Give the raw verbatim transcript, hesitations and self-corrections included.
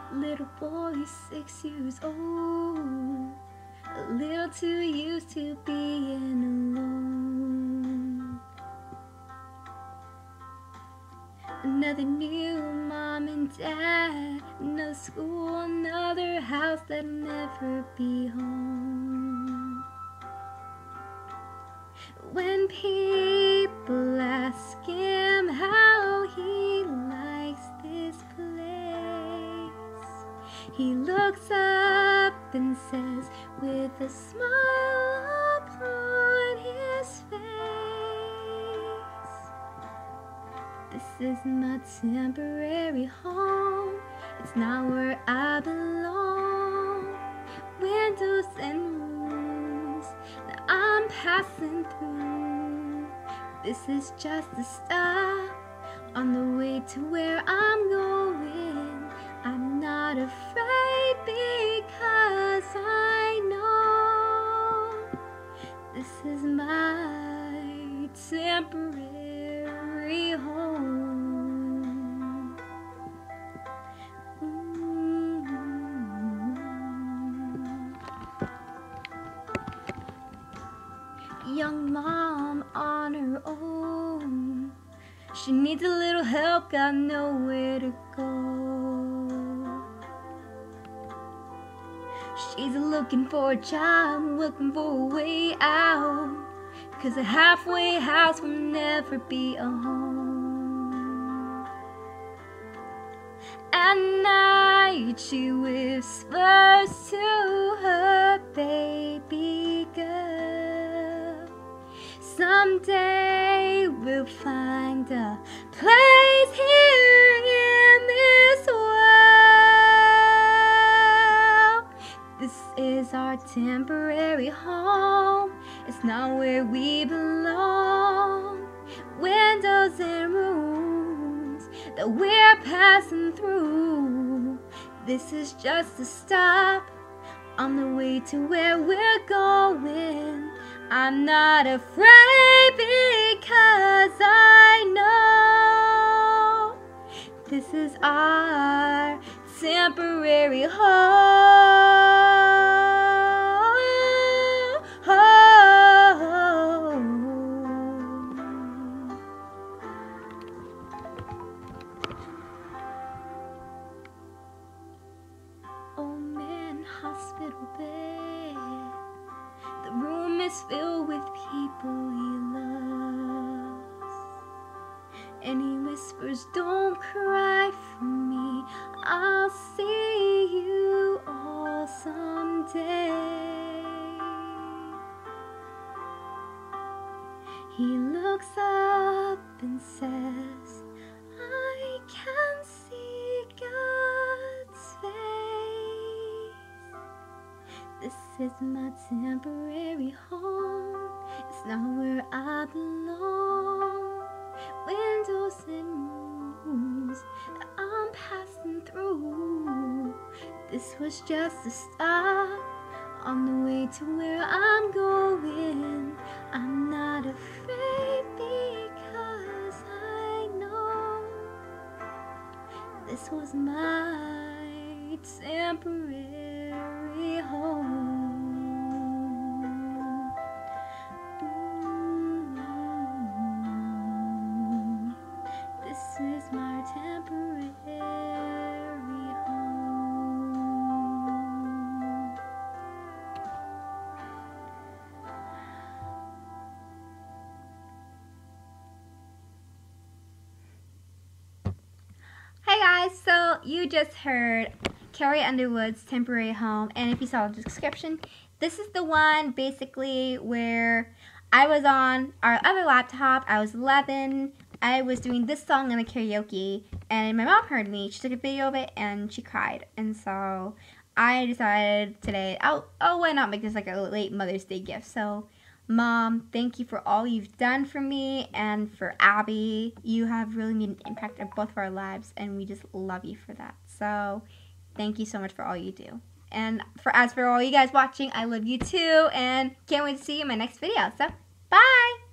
Little boy, six years old, a little too used to being alone. Another new mom and dad, no school, another house that'll never be home. When people ask him how he likes this place, he looks up and says with a smile upon his face, "This is my temporary home, it's not where I belong. Windows and rooms that I'm passing through. This is just a stop on the way to where I'm going. I'm not afraid because I know this is my temporary home." Mm-hmm. Young mom on her own, she needs a little help, got nowhere to go. She's looking for a job, looking for a way out, 'cause a halfway house will never be a home. At night she whispers to her baby girl, "Someday we'll find a place here in this world. This is our temporary home, it's not where we belong. Windows and rooms that we're passing through. This is just a stop on the way to where we're going. I'm not afraid because I know this is our temporary home." Old man hospital bed, the room is filled with people he loves, and he whispers, "Don't cry for me, I'll see you all someday." He looks up and says, "I can see God's face. This is my temporary home, it's not where I belong. Windows and rooms that I'm passing through. This was just a stop on the way to where I'm going. I'm not afraid because I know this was my temporary home." Mm-hmm. This is my temporary home. Hey guys, so you just heard Carrie Underwood's Temporary Home, and if you saw the description, this is the one basically where I was on our other laptop. I was eleven, I was doing this song in a karaoke, and my mom heard me. She took a video of it and she cried, and so I decided today, oh, oh why not make this like a late Mother's Day gift. So Mom, thank you for all you've done for me and for Abby. You have really made an impact on both of our lives, and we just love you for that. So thank you so much for all you do. And for as for all you guys watching, I love you too, and can't wait to see you in my next video. So bye!